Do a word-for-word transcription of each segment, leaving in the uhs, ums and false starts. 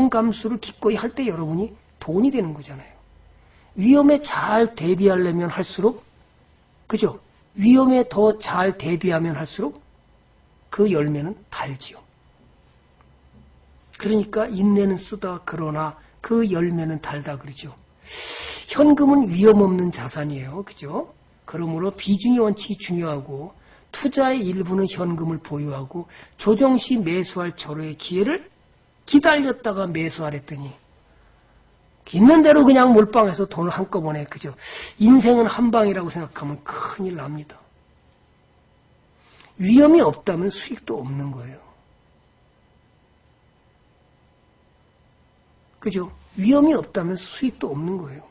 위험 감수를 기꺼이 할 때 여러분이 돈이 되는 거잖아요. 위험에 잘 대비하려면 할수록, 그죠? 위험에 더 잘 대비하면 할수록 그 열매는 달지요. 그러니까 인내는 쓰다 그러나 그 열매는 달다 그러죠. 현금은 위험 없는 자산이에요. 그죠? 그러므로 비중의 원칙이 중요하고 투자의 일부는 현금을 보유하고 조정시 매수할 절호의 기회를 기다렸다가 매수하랬더니 있는 대로 그냥 몰빵해서 돈을 한꺼번에, 그죠? 인생은 한 방이라고 생각하면 큰일 납니다. 위험이 없다면 수익도 없는 거예요. 그죠? 위험이 없다면 수익도 없는 거예요.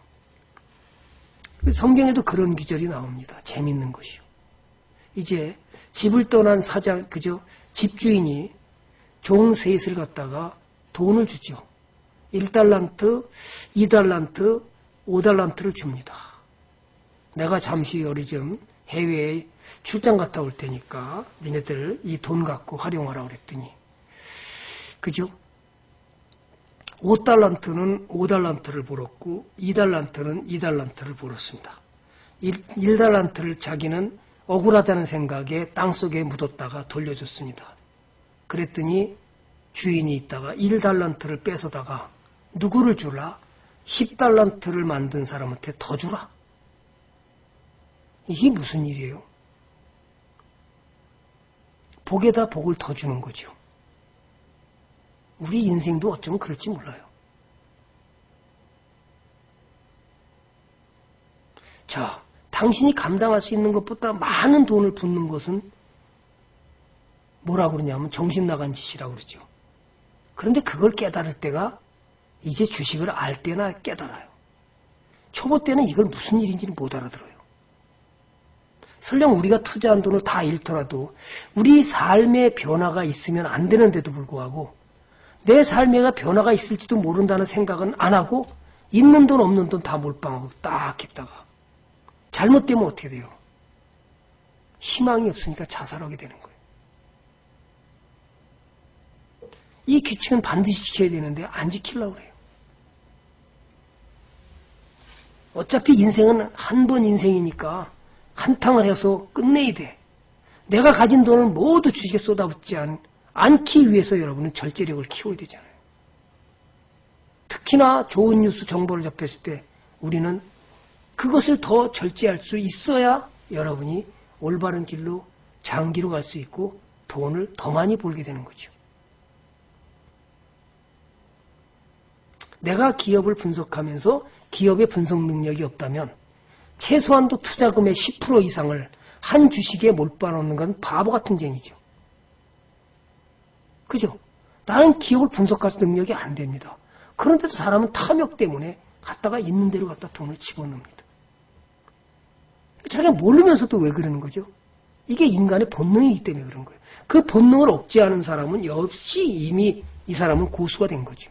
성경에도 그런 기절이 나옵니다. 재밌는 것이요. 이제 집을 떠난 사장, 그죠? 집주인이 종 셋을 갖다가 돈을 주죠. 일 달란트, 이 달란트, 오 달란트를 줍니다. 내가 잠시 어리 좀 해외에 출장 갔다 올 테니까 니네들 이 돈 갖고 활용하라 그랬더니, 그죠? 오 달란트는 오 달란트를 벌었고 이 달란트는 이 달란트를 벌었습니다. 일 달란트를 자기는 억울하다는 생각에 땅속에 묻었다가 돌려줬습니다. 그랬더니 주인이 있다가 일 달란트를 뺏어다가 누구를 주라? 십 달란트를 만든 사람한테 더 주라. 이게 무슨 일이에요? 복에다 복을 더 주는 거죠. 우리 인생도 어쩌면 그럴지 몰라요. 자, 당신이 감당할 수 있는 것보다 많은 돈을 붓는 것은 뭐라고 그러냐면 정신 나간 짓이라고 그러죠. 그런데 그걸 깨달을 때가 이제 주식을 알 때나 깨달아요. 초보 때는 이걸 무슨 일인지는 못 알아들어요. 설령 우리가 투자한 돈을 다 잃더라도 우리 삶의 변화가 있으면 안 되는데도 불구하고 내 삶에 변화가 있을지도 모른다는 생각은 안 하고 있는 돈 없는 돈 다 몰빵하고 딱 했다가 잘못되면 어떻게 돼요? 희망이 없으니까 자살하게 되는 거예요. 이 규칙은 반드시 지켜야 되는데 안 지키려고 그래요. 어차피 인생은 한 번 인생이니까 한탕을 해서 끝내야 돼. 내가 가진 돈을 모두 주식에 쏟아붓지 않, 않기 위해서 여러분은 절제력을 키워야 되잖아요. 특히나 좋은 뉴스 정보를 접했을 때 우리는 그것을 더 절제할 수 있어야 여러분이 올바른 길로 장기로 갈 수 있고 돈을 더 많이 벌게 되는 거죠. 내가 기업을 분석하면서 기업의 분석 능력이 없다면 최소한도 투자금의 십 퍼센트 이상을 한 주식에 몰빵하는 건 바보 같은 쟁이죠. 그죠? 나는 기업을 분석할 능력이 안 됩니다. 그런데도 사람은 탐욕 때문에 갖다가 있는 대로 갖다 돈을 집어넣습니다. 자기가 모르면서도 왜 그러는 거죠? 이게 인간의 본능이기 때문에 그런 거예요. 그 본능을 억제하는 사람은 역시 이미 이 사람은 고수가 된 거죠.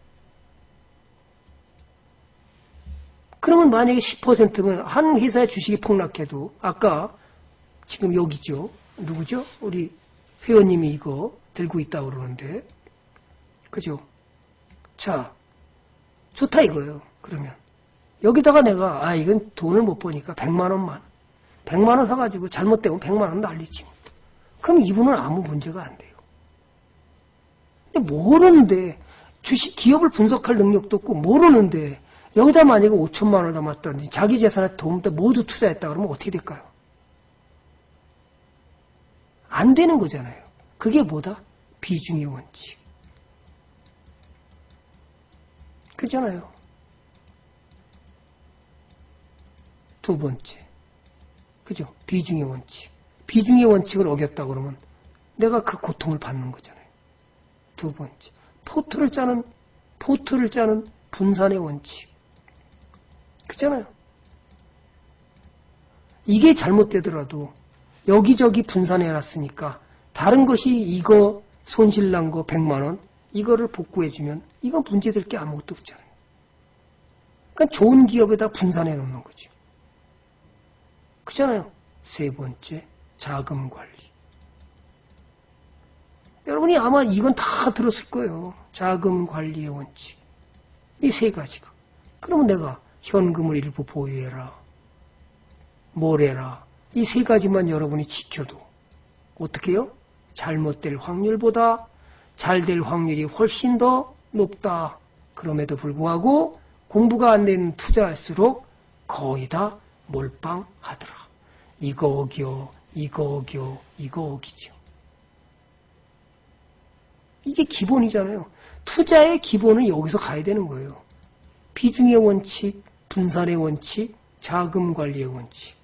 그러면 만약에 십 퍼센트면 한 회사의 주식이 폭락해도 아까 지금 여기죠. 누구죠? 우리 회원님이 이거 들고 있다고 그러는데 그죠? 자, 좋다 이거예요. 그러면 여기다가 내가 아 이건 돈을 못 버니까 백만 원만 백만 원 사가지고 잘못되면 백만 원 난리지. 그럼 이분은 아무 문제가 안 돼요. 근데 모르는데 주식 기업을 분석할 능력도 없고 모르는데 여기다 만약에 오천만 원을 담았다든지 자기 재산에 도움도 모두 투자했다 그러면 어떻게 될까요? 안 되는 거잖아요. 그게 뭐다? 비중의 원칙. 그렇잖아요. 두 번째. 그죠? 비중의 원칙. 비중의 원칙을 어겼다 그러면 내가 그 고통을 받는 거잖아요. 두 번째. 포트를 짜는, 포트를 짜는 분산의 원칙. 그렇잖아요. 이게 잘못되더라도 여기저기 분산해놨으니까 다른 것이 이거 손실난 거 백만 원 이거를 복구해주면 이건 문제될 게 아무것도 없잖아요. 그러니까 좋은 기업에다 분산해 놓는 거죠. 그렇잖아요. 세 번째, 자금 관리. 여러분이 아마 이건 다 들었을 거예요. 자금 관리의 원칙. 이 세 가지가. 그러면 내가 현금을 일부 보유해라. 뭘 해라. 이 세 가지만 여러분이 지켜도 어떻게 해요? 잘못될 확률보다 잘 될 확률이 훨씬 더 높다. 그럼에도 불구하고 공부가 안 되는 투자할수록 거의 다 몰빵하더라. 이거 어겨, 이거 어겨, 이거 어기죠. 이게 기본이잖아요. 투자의 기본은 여기서 가야 되는 거예요. 비중의 원칙, 분산의 원칙, 자금 관리의 원칙.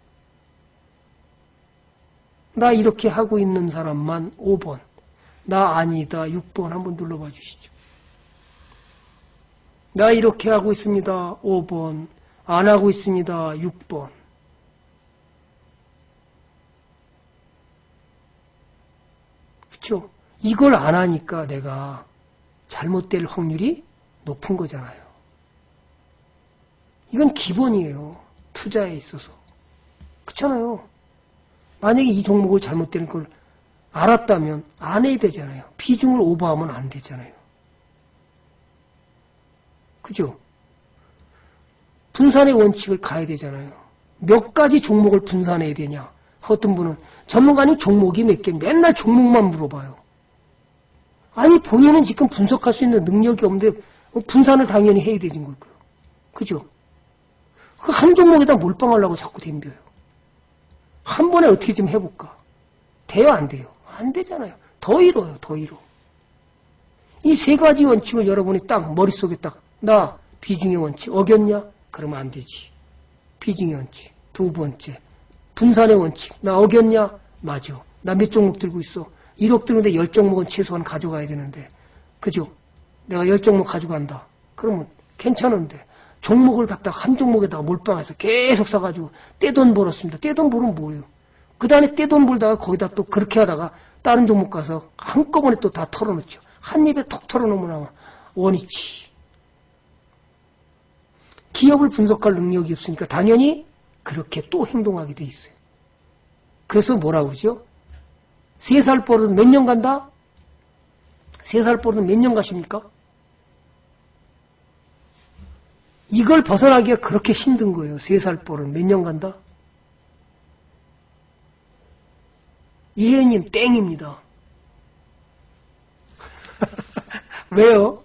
나 이렇게 하고 있는 사람만 오 번, 나 아니다 육 번 한번 눌러봐 주시죠. 나 이렇게 하고 있습니다 오 번, 안 하고 있습니다 육 번. 그렇죠? 이걸 안 하니까 내가 잘못될 확률이 높은 거잖아요. 이건 기본이에요. 투자에 있어서. 그렇잖아요. 만약에 이 종목을 잘못되는 걸 알았다면 안 해야 되잖아요. 비중을 오버하면 안 되잖아요. 그죠? 분산의 원칙을 가야 되잖아요. 몇 가지 종목을 분산해야 되냐. 어떤 분은 전문가님 종목이 몇 개, 맨날 종목만 물어봐요. 아니 본인은 지금 분석할 수 있는 능력이 없는데 분산을 당연히 해야 되는 거고요. 그죠? 그 한 종목에다 몰빵하려고 자꾸 덤벼요. 한 번에 어떻게 좀 해볼까? 돼요, 안 돼요? 안 되잖아요. 더 잃어요, 더 잃어. 이 세 가지 원칙을 여러분이 딱 머릿속에 딱, 나 비중의 원칙 어겼냐? 그러면 안 되지. 비중의 원칙. 두 번째, 분산의 원칙. 나 어겼냐? 맞아. 나 몇 종목 들고 있어? 일억 들는데 열 종목은 최소한 가져가야 되는데. 그죠? 내가 열 종목 가져간다. 그러면 괜찮은데. 종목을 갖다 한 종목에다가 몰빵해서 계속 사가지고 떼돈 벌었습니다. 떼돈 벌으면 뭐예요? 그 다음에 떼돈 벌다가 거기다 또 그렇게 하다가 다른 종목 가서 한꺼번에 또 다 털어놓죠. 한 입에 톡 털어놓으면 아마 원위치. 기업을 분석할 능력이 없으니까 당연히 그렇게 또 행동하게 돼 있어요. 그래서 뭐라 그러죠? 세 살 버릇 몇 년 간다? 세 살 버릇 몇 년 가십니까? 이걸 벗어나기가 그렇게 힘든 거예요. 세 살 버릇 몇 년 간다? 이혜연님 땡입니다. 왜요?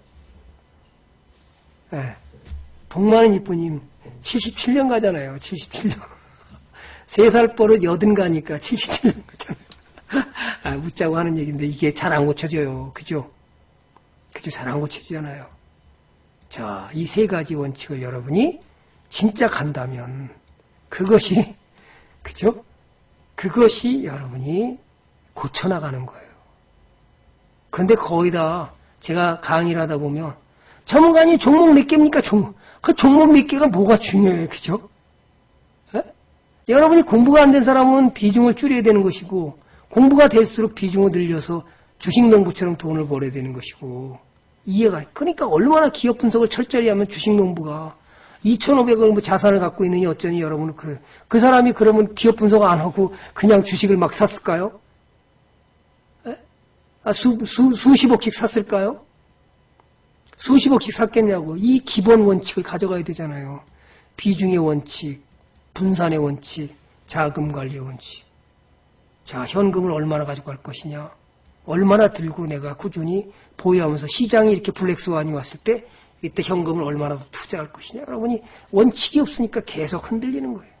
네. 복 많은 이쁘님 칠십칠 년 가잖아요. 칠십칠 년. 세 살 버릇 여든 가니까 칠십칠 년 가잖아요. 아, 웃자고 하는 얘기인데 이게 잘 안 고쳐져요. 그죠? 그죠? 잘 안 고쳐지잖아요. 자, 이 세 가지 원칙을 여러분이 진짜 간다면 그것이, 그죠? 그것이 여러분이 고쳐나가는 거예요. 그런데 거의 다 제가 강의를 하다 보면 전문가님 종목 몇 개입니까? 종목. 그 종목 몇 개가 뭐가 중요해요. 그죠? 에? 여러분이 공부가 안 된 사람은 비중을 줄여야 되는 것이고 공부가 될수록 비중을 늘려서 주식농부처럼 돈을 벌어야 되는 것이고 이해가. 그러니까 얼마나 기업 분석을 철저히 하면 주식농부가 이천오백억 뭐 자산을 갖고 있느니 어쩌니 여러분은 그, 그 사람이 그러면 기업 분석 안 하고 그냥 주식을 막 샀을까요? 에? 아, 수, 수, 수십억씩 샀을까요? 수십억씩 샀겠냐고. 이 기본 원칙을 가져가야 되잖아요. 비중의 원칙, 분산의 원칙, 자금 관리의 원칙. 자, 현금을 얼마나 가지고 갈 것이냐. 얼마나 들고 내가 꾸준히 보유하면서 시장이 이렇게 블랙스완이 왔을 때 이때 현금을 얼마나 더 투자할 것이냐. 여러분이 원칙이 없으니까 계속 흔들리는 거예요.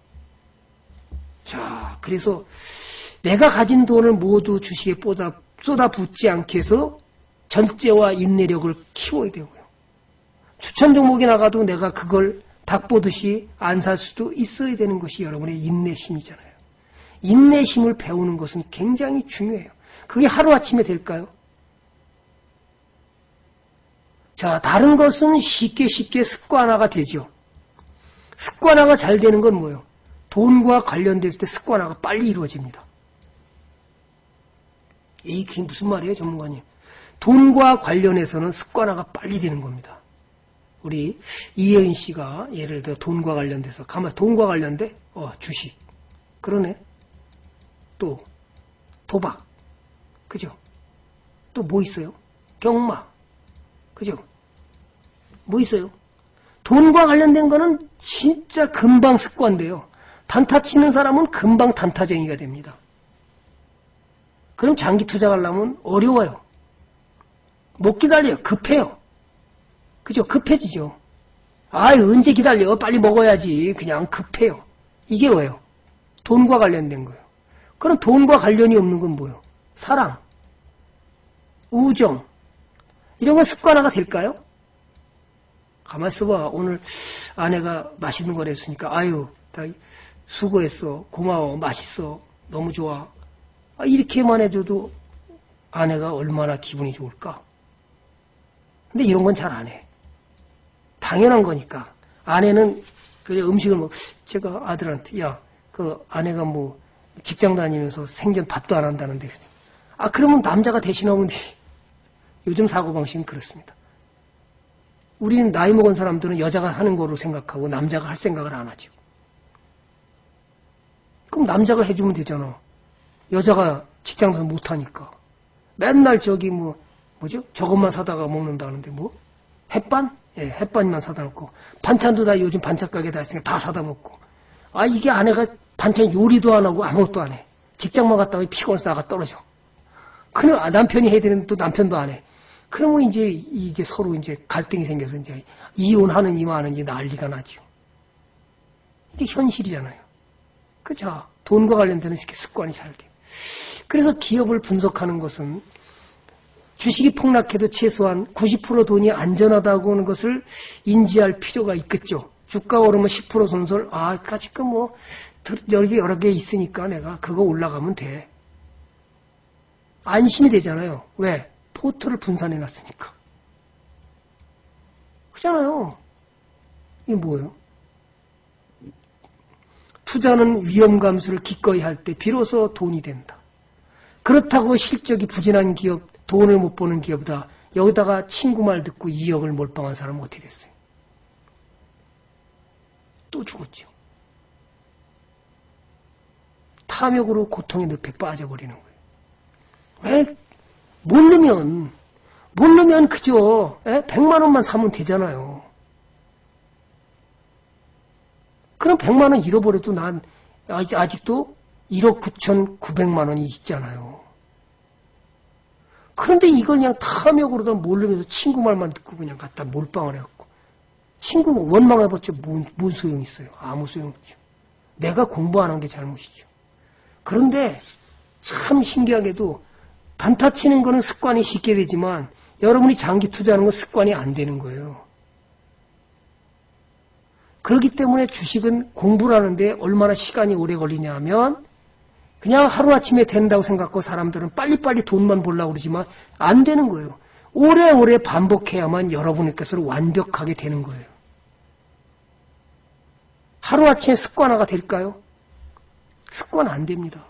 자, 그래서 내가 가진 돈을 모두 주식에 쏟아, 쏟아붓지 않게 해서 전제와 인내력을 키워야 되고요. 추천 종목이 나가도 내가 그걸 닭 보듯이 안 살 수도 있어야 되는 것이 여러분의 인내심이잖아요. 인내심을 배우는 것은 굉장히 중요해요. 그게 하루아침에 될까요? 자, 다른 것은 쉽게 쉽게 습관화가 되죠. 습관화가 잘 되는 건 뭐예요? 돈과 관련됐을 때 습관화가 빨리 이루어집니다. 이게 무슨 말이에요, 전문가님? 돈과 관련해서는 습관화가 빨리 되는 겁니다. 우리 이혜은 씨가 예를 들어 돈과 관련돼서 가만 돈과 관련돼? 어, 주식. 그러네. 또 도박. 그죠? 또 뭐 있어요? 경마. 그죠? 뭐 있어요? 돈과 관련된 거는 진짜 금방 습관돼요. 단타 치는 사람은 금방 단타쟁이가 됩니다. 그럼 장기 투자하려면 어려워요. 못 기다려요. 급해요. 그죠? 급해지죠. 아, 언제 기다려? 빨리 먹어야지. 그냥 급해요. 이게 왜요? 돈과 관련된 거예요. 그럼 돈과 관련이 없는 건 뭐예요? 사랑, 우정, 이런 건 습관화가 될까요? 가만 있어봐. 오늘 아내가 맛있는 걸 했으니까 아유, 다 수고했어. 고마워. 맛있어. 너무 좋아. 아, 이렇게만 해줘도 아내가 얼마나 기분이 좋을까? 근데 이런 건 잘 안 해. 당연한 거니까. 아내는 그냥 음식을 뭐, 제가 아들한테, 야, 그 아내가 뭐 직장 다니면서 생전 밥도 안 한다는데. 아, 그러면 남자가 대신하면 되지. 요즘 사고방식은 그렇습니다. 우리는 나이 먹은 사람들은 여자가 하는 거로 생각하고 남자가 할 생각을 안 하죠. 그럼 남자가 해주면 되잖아. 여자가 직장 다녀 못하니까. 맨날 저기 뭐, 뭐죠? 저것만 사다가 먹는다는데 뭐? 햇반? 예, 햇반만 사다 놓고. 반찬도 다 요즘 반찬 가게 다 있으니까 다 사다 먹고. 아, 이게 아내가 반찬 요리도 안 하고 아무것도 안 해. 직장만 갔다 오면 피곤해서 나가 떨어져. 그럼 아, 남편이 해야 되는데 또 남편도 안 해. 그러면 이제, 이제 서로 이제 갈등이 생겨서 이제 이혼하는지 마는지 난리가 나죠. 이게 현실이잖아요. 그죠? 돈과 관련되는 습관이 잘 돼요. 그래서 기업을 분석하는 것은 주식이 폭락해도 최소한 구십 퍼센트 돈이 안전하다고 하는 것을 인지할 필요가 있겠죠. 주가 오르면 십 퍼센트 손절, 아, 지금 뭐, 여기 여러 개 있으니까 내가 그거 올라가면 돼. 안심이 되잖아요. 왜? 포트를 분산해 놨으니까. 그잖아요. 이게 뭐예요? 투자는 위험 감수를 기꺼이 할 때 비로소 돈이 된다. 그렇다고 실적이 부진한 기업, 돈을 못 버는 기업이다. 여기다가 친구 말 듣고 이억을 몰빵한 사람은 어떻게 됐어요? 또 죽었죠. 탐욕으로 고통의 늪에 빠져버리는 거예요. 왜? 모르면, 모르면 그저 백만 원만 사면 되잖아요. 그럼 백만 원 잃어버려도 난 아직도 일억 구천구백만 원이 있잖아요. 그런데 이걸 그냥 탐욕으로다 모르면서 친구 말만 듣고 그냥 갖다 몰빵을 해갖고. 친구 원망해봤자 뭔, 뭔 소용이 있어요? 아무 소용없죠. 내가 공부 안 한 게 잘못이죠. 그런데 참 신기하게도 단타 치는 거는 습관이 쉽게 되지만 여러분이 장기 투자하는 건 습관이 안 되는 거예요. 그렇기 때문에 주식은 공부를 하는데 얼마나 시간이 오래 걸리냐 하면 그냥 하루아침에 된다고 생각하고 사람들은 빨리빨리 돈만 벌려고 그러지만 안 되는 거예요. 오래오래 반복해야만 여러분께서는 완벽하게 되는 거예요. 하루아침에 습관화가 될까요? 습관 안 됩니다.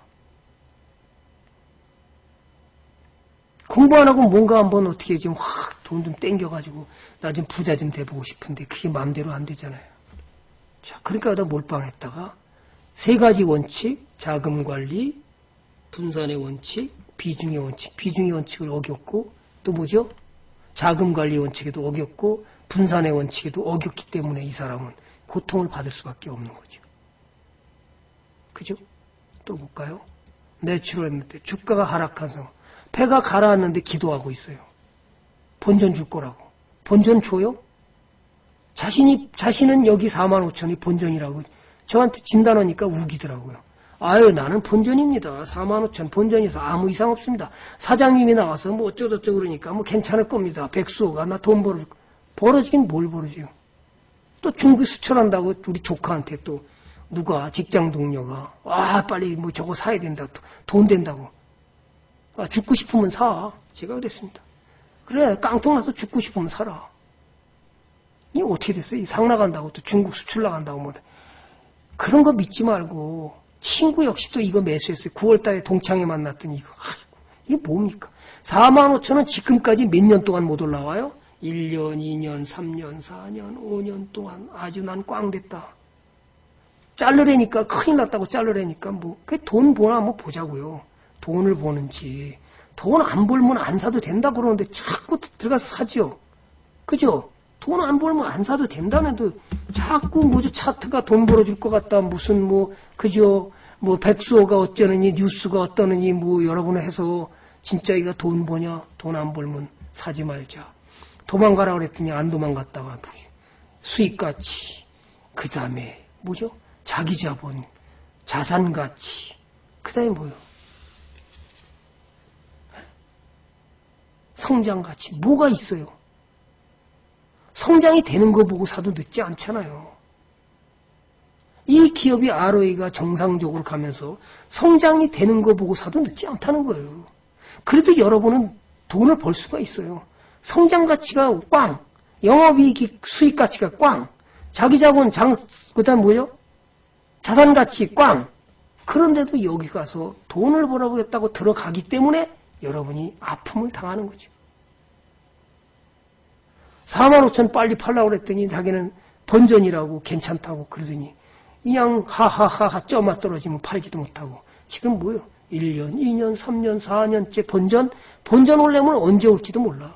공부 안 하고 뭔가 한번 어떻게 좀 확 돈 좀 땡겨가지고 나 좀 부자 좀 돼보고 싶은데 그게 마음대로 안 되잖아요. 자, 그러니까 나 몰빵했다가 세 가지 원칙, 자금 관리, 분산의 원칙, 비중의 원칙, 비중의 원칙을 어겼고 또 뭐죠? 자금 관리 원칙에도 어겼고 분산의 원칙에도 어겼기 때문에 이 사람은 고통을 받을 수밖에 없는 거죠. 그죠? 또 볼까요? 내추럴했는데 주가가 하락해서 배가 가라앉는데 기도하고 있어요. 본전 줄 거라고. 본전 줘요? 자신이, 자신은 여기 사만 오천이 본전이라고 저한테 진단하니까 우기더라고요. 아유, 나는 본전입니다. 사만 오천 본전이라서 아무 이상 없습니다. 사장님이 나와서 뭐 어쩌고저쩌고 그러니까 뭐 괜찮을 겁니다. 백수호가 나 돈 벌어, 벌어지긴 뭘 벌어지요. 또 중국 수출한다고 우리 조카한테 또 누가 직장 동료가 아, 빨리 뭐 저거 사야 된다. 돈 된다고. 아, 죽고 싶으면 사. 제가 그랬습니다. 그래, 깡통 나서 죽고 싶으면 사라. 이게 어떻게 됐어요? 상 나간다고 또 중국 수출 나간다고 뭐. 그런 거 믿지 말고 친구 역시 또 이거 매수했어요. 구월 달에 동창회 만났더니 이거 아, 이게 뭡니까? 사만 오천 원 지금까지 몇 년 동안 못 올라와요? 일 년, 이 년, 삼 년, 사 년, 오 년 동안 아주 난 꽝 됐다. 자르래니까 큰일 났다고 자르래니까 뭐 그 돈 보나 한번 보자고요. 돈을 버는지 돈 안 벌면 안 사도 된다 그러는데 자꾸 들어가서 사죠. 그죠? 돈 안 벌면 안 사도 된다는데 자꾸 뭐죠? 차트가 돈 벌어줄 것 같다. 무슨 뭐 그죠? 뭐 백수호가 어쩌느니 뉴스가 어떠느니 뭐 여러분 해서 진짜 이가 돈 버냐? 돈 안 벌면 사지 말자. 도망가라 그랬더니 안 도망갔다가 수익가치, 그 다음에 뭐죠? 자기자본, 자산가치, 그 다음에 뭐요? 성장가치, 뭐가 있어요? 성장이 되는 거 보고 사도 늦지 않잖아요. 이 기업이 알오이가 정상적으로 가면서 성장이 되는 거 보고 사도 늦지 않다는 거예요. 그래도 여러분은 돈을 벌 수가 있어요. 성장 가치가 꽝, 영업이익 수익 가치가 꽝, 자기자본 장, 그 다음 뭐요? 자산 가치 꽝. 그런데도 여기 가서 돈을 벌어보겠다고 들어가기 때문에 여러분이 아픔을 당하는 거죠. 사만 오천 빨리 팔라고 그랬더니 자기는 번전이라고 괜찮다고 그러더니 그냥 하하하하 쪄마 떨어지면 팔지도 못하고 지금 뭐요? 일 년, 이 년, 삼 년, 사 년째 번전, 번전 올려면 언제 올지도 몰라.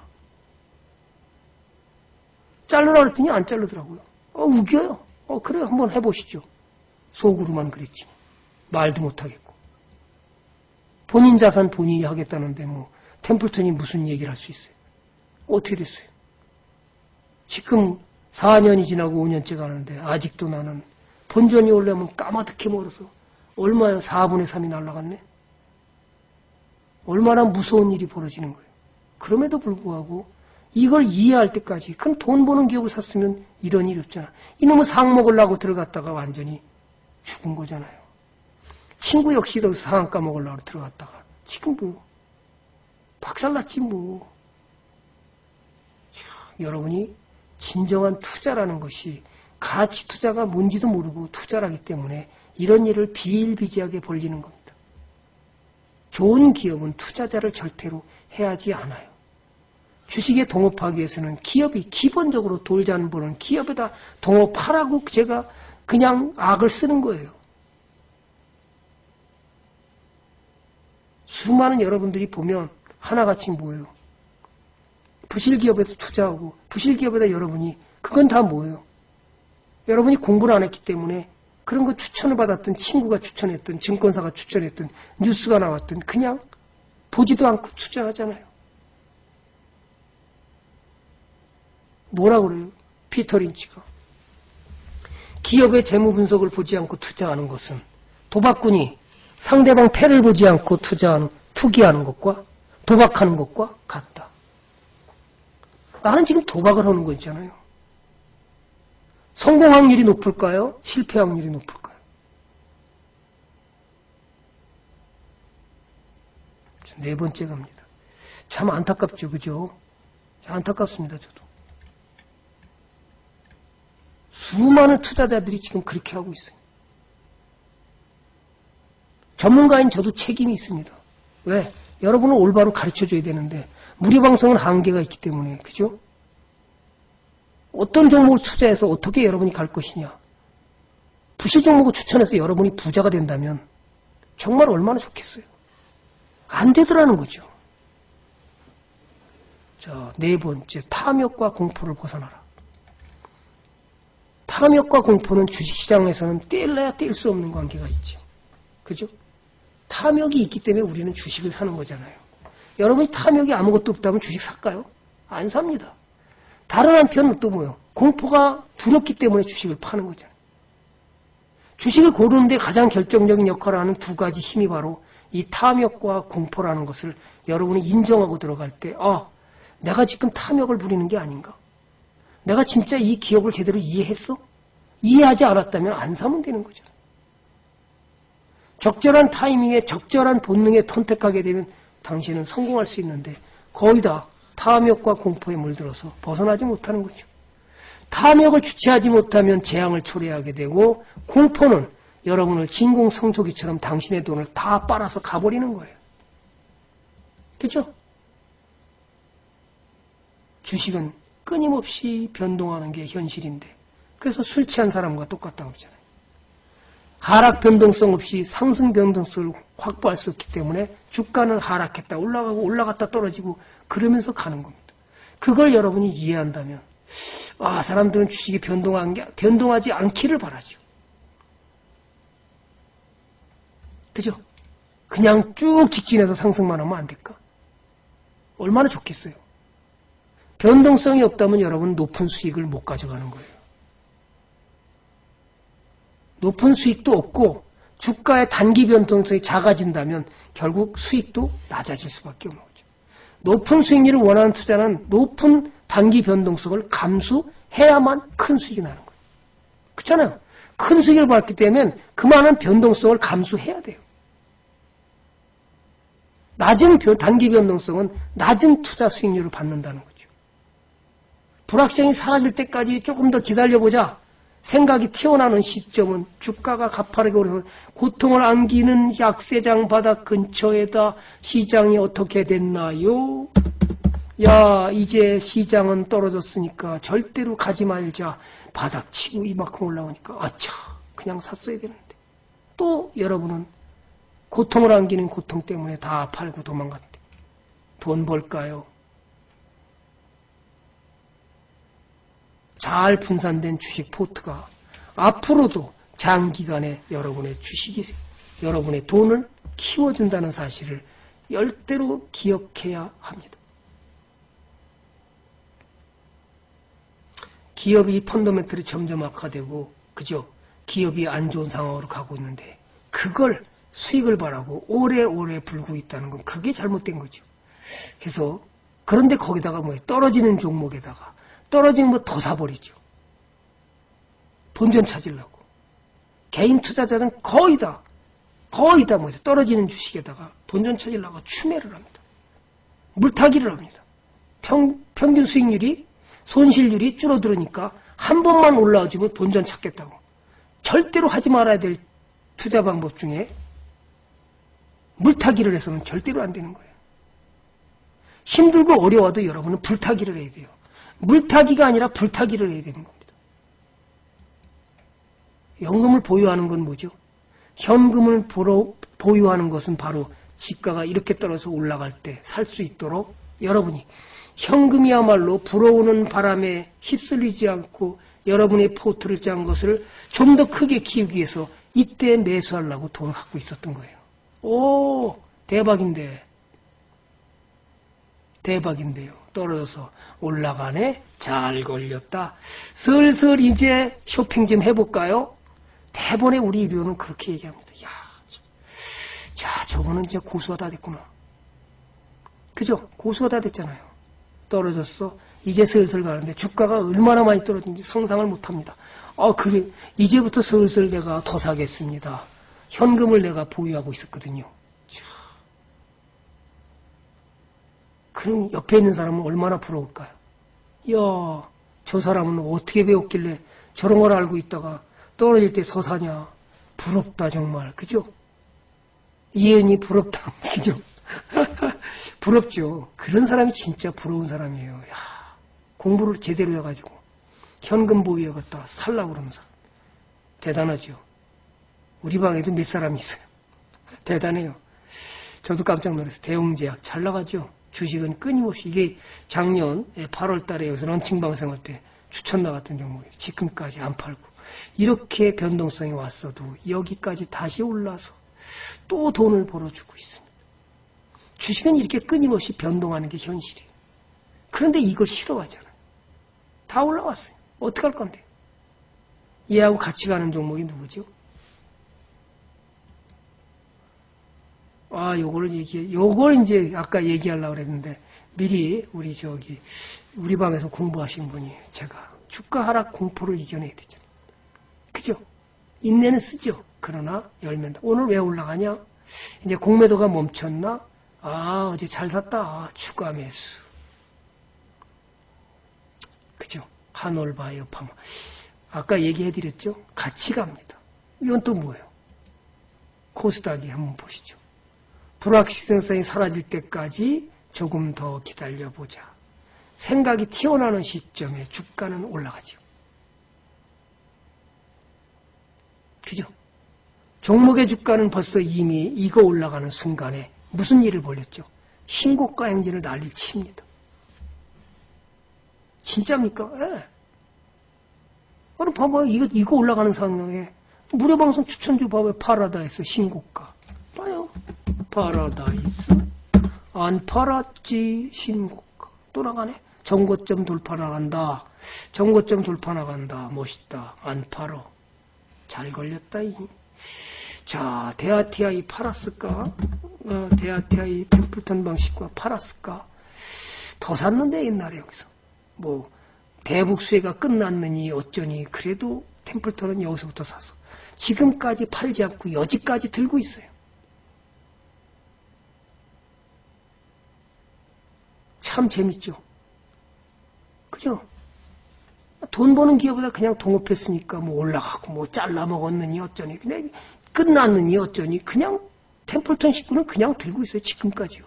자르라 그랬더니 안 자르더라고요. 어, 우겨요. 어, 그래, 한번 해보시죠. 속으로만 그랬지. 말도 못하겠고. 본인 자산 본인이 하겠다는데 뭐, 템플턴이 무슨 얘기를 할 수 있어요? 어떻게 됐어요? 지금 사 년이 지나고 오 년째 가는데, 아직도 나는 본전이 오려면 까마득히 멀어서, 얼마야? 사분의 삼이 날아갔네? 얼마나 무서운 일이 벌어지는 거예요. 그럼에도 불구하고, 이걸 이해할 때까지, 그럼 돈 버는 기업을 샀으면 이런 일이 없잖아. 이놈은 상 먹으려고 들어갔다가 완전히 죽은 거잖아요. 친구 역시도 상한가 먹으려고 들어갔다가, 지금 뭐, 박살났지 뭐. 자, 여러분이 진정한 투자라는 것이 가치 투자가 뭔지도 모르고 투자라기 때문에 이런 일을 비일비재하게 벌리는 겁니다. 좋은 기업은 투자자를 절대로 해하지 않아요. 주식에 동업하기 위해서는 기업이 기본적으로 돌지 않는 분은 기업에다 동업하라고 제가 그냥 악을 쓰는 거예요. 수많은 여러분들이 보면 하나같이 뭐예요? 부실기업에서 투자하고 부실기업에다 여러분이 그건 다 뭐예요? 여러분이 공부를 안 했기 때문에 그런 거 추천을 받았던 친구가 추천했던 증권사가 추천했던 뉴스가 나왔던 그냥 보지도 않고 투자하잖아요. 뭐라 그래요? 피터 린치가. 기업의 재무 분석을 보지 않고 투자하는 것은 도박꾼이 상대방 패를 보지 않고 투자하는, 투기하는 것과 도박하는 것과 같다. 나는 지금 도박을 하는 거 있잖아요. 성공 확률이 높을까요? 실패 확률이 높을까요? 네 번째 갑니다. 참 안타깝죠, 그죠? 안타깝습니다, 저도. 수많은 투자자들이 지금 그렇게 하고 있어요. 전문가인 저도 책임이 있습니다. 왜? 여러분을 올바로 가르쳐줘야 되는데 무료방송은 한계가 있기 때문에 그죠? 어떤 종목을 투자해서 어떻게 여러분이 갈 것이냐. 부실 종목을 추천해서 여러분이 부자가 된다면 정말 얼마나 좋겠어요. 안 되더라는 거죠. 자, 네 번째, 탐욕과 공포를 벗어나라. 탐욕과 공포는 주식시장에서는 뗄래야 뗄 수 없는 관계가 있죠. 그죠? 탐욕이 있기 때문에 우리는 주식을 사는 거잖아요. 여러분이 탐욕이 아무것도 없다면 주식 살까요? 안 삽니다. 다른 한편은 또 뭐요? 공포가 두렵기 때문에 주식을 파는 거잖아요. 주식을 고르는데 가장 결정적인 역할을 하는 두 가지 힘이 바로 이 탐욕과 공포라는 것을 여러분이 인정하고 들어갈 때, 아, 내가 지금 탐욕을 부리는 게 아닌가? 내가 진짜 이 기업을 제대로 이해했어? 이해하지 않았다면 안 사면 되는 거잖아요. 적절한 타이밍에 적절한 본능에 선택하게 되면 당신은 성공할 수 있는데 거의 다 탐욕과 공포에 물들어서 벗어나지 못하는 거죠. 탐욕을 주체하지 못하면 재앙을 초래하게 되고 공포는 여러분을 진공청소기처럼 당신의 돈을 다 빨아서 가버리는 거예요. 그렇죠? 주식은 끊임없이 변동하는 게 현실인데 그래서 술 취한 사람과 똑같다고 그러잖아요. 하락 변동성 없이 상승 변동성을 확보할 수 없기 때문에 주가는 하락했다 올라가고 올라갔다 떨어지고 그러면서 가는 겁니다. 그걸 여러분이 이해한다면 아 사람들은 주식이 변동한 게, 변동하지 않기를 바라죠. 그죠? 그냥 쭉 직진해서 상승만 하면 안 될까? 얼마나 좋겠어요. 변동성이 없다면 여러분 높은 수익을 못 가져가는 거예요. 높은 수익도 없고 주가의 단기 변동성이 작아진다면 결국 수익도 낮아질 수밖에 없는 거죠. 높은 수익률을 원하는 투자는 높은 단기 변동성을 감수해야만 큰 수익이 나는 거예요. 그렇잖아요. 큰 수익을 받기 때문에 그만한 변동성을 감수해야 돼요. 낮은 단기 변동성은 낮은 투자 수익률을 받는다는 거죠. 불확실성이 사라질 때까지 조금 더 기다려보자 생각이 튀어나오는 시점은 주가가 가파르게 오르면 고통을 안기는 약세장 바닥 근처에다 시장이 어떻게 됐나요? 야 이제 시장은 떨어졌으니까 절대로 가지 말자. 바닥 치고 이만큼 올라오니까 아차 그냥 샀어야 되는데 또 여러분은 고통을 안기는 고통 때문에 다 팔고 도망갔대. 돈 벌까요? 잘 분산된 주식 포트가 앞으로도 장기간에 여러분의 주식이 여러분의 돈을 키워준다는 사실을 열대로 기억해야 합니다. 기업이 펀더멘털이 점점 악화되고 그죠? 기업이 안 좋은 상황으로 가고 있는데 그걸 수익을 바라고 오래오래 불고 있다는 건 그게 잘못된 거죠. 그래서 그런데 거기다가 뭐예요? 떨어지는 종목에다가 떨어지는 거 더 사버리죠. 본전 찾으려고. 개인 투자자는 거의 다 거의 다 뭐예요? 떨어지는 주식에다가 본전 찾으려고 추매를 합니다. 물타기를 합니다. 평, 평균 수익률이 손실률이 줄어들으니까 한 번만 올라와주면 본전 찾겠다고. 절대로 하지 말아야 될 투자 방법 중에 물타기를 해서는 절대로 안 되는 거예요. 힘들고 어려워도 여러분은 불타기를 해야 돼요. 물타기가 아니라 불타기를 해야 되는 겁니다. 연금을 보유하는 건 뭐죠? 현금을 보유하는 것은 바로 지가가 이렇게 떨어져 올라갈 때 살 수 있도록 여러분이 현금이야말로 불어오는 바람에 휩쓸리지 않고 여러분의 포트를 짠 것을 좀 더 크게 키우기 위해서 이때 매수하려고 돈을 갖고 있었던 거예요. 오, 대박인데. 대박인데요. 떨어져서 올라가네. 잘 걸렸다. 슬슬 이제 쇼핑 좀 해볼까요? 대번에 우리 유료는 그렇게 얘기합니다. 야, 자, 저거는 이제 고수가 다 됐구나. 그죠? 고수가 다 됐잖아요. 떨어졌어. 이제 슬슬 가는데 주가가 얼마나 많이 떨어진지 상상을 못합니다. 아, 그래. 이제부터 슬슬 내가 더 사겠습니다. 현금을 내가 보유하고 있었거든요. 자. 그럼 옆에 있는 사람은 얼마나 부러울까요? 야, 저 사람은 어떻게 배웠길래 저런 걸 알고 있다가 떨어질 때 서사냐. 부럽다 정말. 그죠? 이은이 부럽다. 그죠? 부럽죠. 그런 사람이 진짜 부러운 사람이에요. 야, 공부를 제대로 해가지고 현금 보유해갖다 살라고 그러는 사람. 대단하죠. 우리 방에도 몇 사람 있어요. 대단해요. 저도 깜짝 놀랐어요. 대웅제약 잘 나가죠. 주식은 끊임없이 이게 작년 팔월 달에 여기서 런칭 방송할 때 추천 나갔던 종목이 지금까지 안 팔고 이렇게 변동성이 왔어도 여기까지 다시 올라서 또 돈을 벌어주고 있습니다. 주식은 이렇게 끊임없이 변동하는 게 현실이에요. 그런데 이걸 싫어하잖아요. 다 올라왔어요. 어떡할 건데? 얘하고 같이 가는 종목이 누구죠? 아, 요걸 얘기, 요걸 이제 아까 얘기하려고 그랬는데, 미리 우리 저기, 우리 방에서 공부하신 분이 제가 주가 하락 공포를 이겨내야 되잖아요. 그죠? 인내는 쓰죠. 그러나 열면, 오늘 왜 올라가냐? 이제 공매도가 멈췄나? 아, 어제 잘 샀다. 추가 매수. 그죠? 한올바이오 파마. 아까 얘기해드렸죠? 같이 갑니다. 이건 또 뭐예요? 코스닥이 한번 보시죠. 불확실성이 사라질 때까지 조금 더 기다려보자. 생각이 튀어나오는 시점에 주가는 올라가죠. 그죠? 종목의 주가는 벌써 이미 이거 올라가는 순간에 무슨 일을 벌였죠? 신고가 행진을 난리 칩니다. 진짜입니까? 예. 그럼 봐봐요. 이거, 이거 올라가는 상황에 무료방송 추천주 봐봐요. 파라다이스 신고가. 봐요. 파라다이스. 안 팔았지. 신고가. 또 나가네. 정고점 돌파 나간다. 정고점 돌파 나간다. 멋있다. 안 팔어. 잘 걸렸다. 이. 자, 데아티아이 팔았을까? 어, 데아티아이 템플턴 방식과 팔았을까? 더 샀는데 옛날에 여기서. 뭐 대북 수혜가 끝났느니 어쩌니 그래도 템플턴은 여기서부터 샀어. 지금까지 팔지 않고 여지까지 들고 있어요. 참 재밌죠? 그죠? 돈 버는 기업보다 그냥 동업했으니까 뭐 올라가고 뭐 잘라 먹었느니 어쩌니 그냥 끝났느니 어쩌니 그냥 템플턴 식구는 그냥 들고 있어요. 지금까지요.